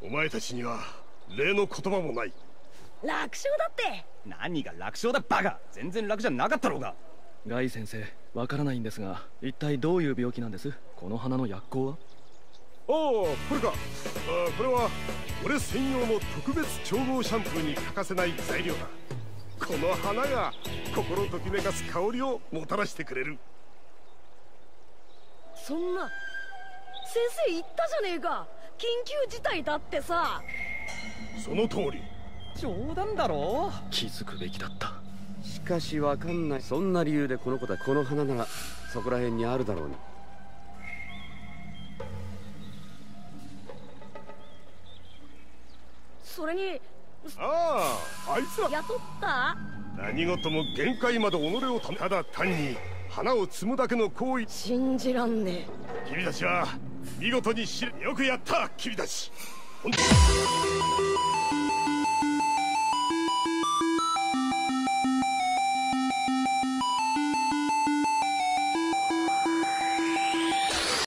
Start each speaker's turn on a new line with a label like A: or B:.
A: お前たちには礼の言葉もない。
B: 楽勝だって。
C: 何が楽勝だバカ。全然楽じゃなかったろうが。
D: ガイ先生、わからないんですが、一体どういう病気なんです？この花の薬効は？
A: ああ、これか。これは俺専用の特別調合シャンプーに欠かせない材料だ。この花が心ときめかす香りをもたらしてくれる。
B: そんな、先生言ったじゃねえか、緊急事態だってさ。
A: その通り。
C: 冗談だろ。
D: 気づくべきだった。
E: しかしわかんない。そんな理由でこの子だ。この花ならそこら辺にあるだろうに。
B: それに、
A: ああ、あいつら
B: 雇った？
A: 何事も限界まで己をただ単に花を摘むだけの行為。
B: 信じらんねえ。
A: 君たちは見事によくやった。君たち本当